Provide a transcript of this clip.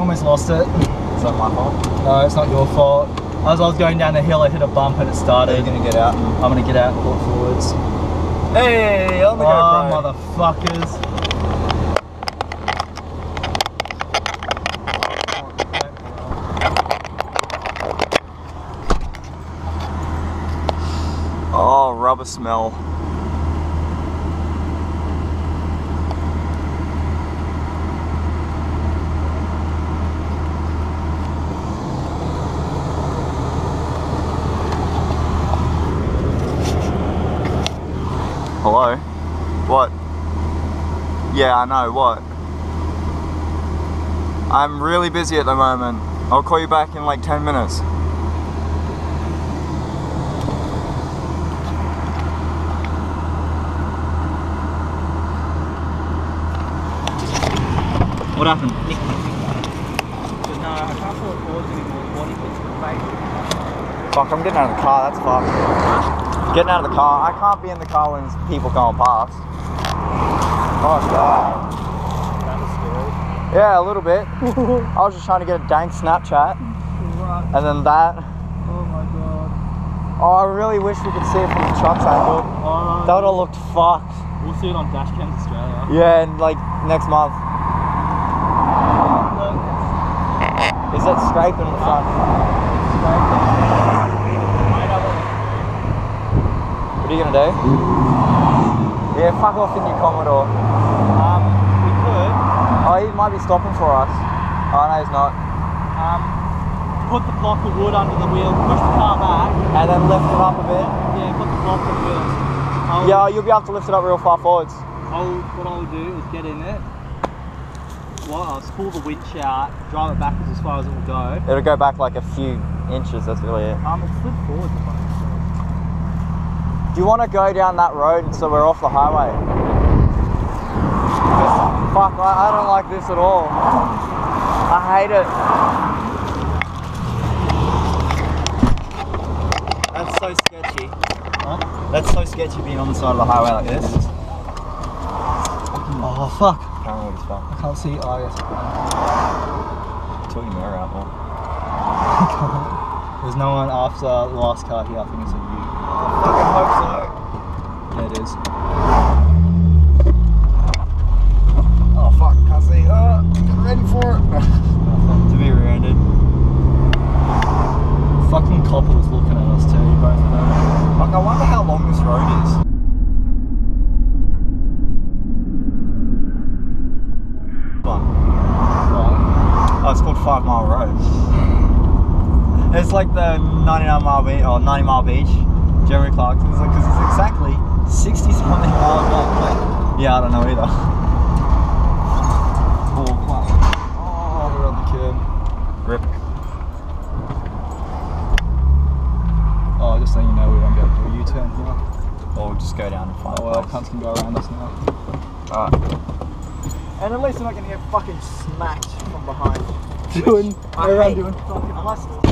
almost lost it. Is that my fault? No, it's not your fault. As I was going down the hill, I hit a bump and it started. Are you gonna get out? I'm gonna get out and walk forwards. Hey, on the GoPro. GoPro. Motherfuckers. Oh, rubber smell. Hello? What? Yeah, I know, what? I'm really busy at the moment. I'll call you back in like 10 minutes. What happened? No, I can't pull it forwards anymore. The body puts the face. Fuck, I'm getting out of the car, that's fucked. Getting out of the car. I can't be in the car when there's people going past. Oh god. That was scary. Yeah, a little bit. I was just trying to get a dank Snapchat. Right. And then that. Oh my god. Oh, I really wish we could see it from the truck's angle. Oh, That would have looked fucked. We'll see it on Dashcams Australia. Yeah, and like next month. Look. Is that scraping on the front? What are you gonna do? Yeah, fuck off in your Commodore. We could. Oh, he might be stopping for us. Oh no, he's not. Put the block of wood under the wheel, push the car back. And then lift it up a bit. Yeah, put the block on the wheels. Yeah, you'll be able to lift it up real far forwards. What I'll do is get in it. I'll pull the winch out, drive it backwards as far as it will go. It'll go back like a few inches, that's really it. It slid forward. Do you want to go down that road so we're off the highway? Fuck, I don't like this at all. I hate it. That's so sketchy. Huh? That's so sketchy being on the side of the highway like this. Oh fuck. Apparently it's fun. I can't see. Oh yes. Took your mirror out more. There's no one after the last car here. I think it's a you. I fucking hope so. Yeah, it is. Oh fuck, can't see. Ready for it. To be rear-ended. Fucking copper was looking at us too, both of them. Fuck, I wonder how long this road is. Oh, it's called 5 Mile Road. It's like the 99 mile beach or 90 mile beach, Jeremy Clarkson's, because it's exactly 60 something miles long. Yeah, I don't know either. Oh, we're on the curb. Rip. Oh, just so you know, we won't be able to do a U-turn here. Or we'll just go down and find Oh well, cunts can go around us now. Alright. And at least we're not going to get fucking smacked from behind. Doing, Everyone doing fucking, unless it's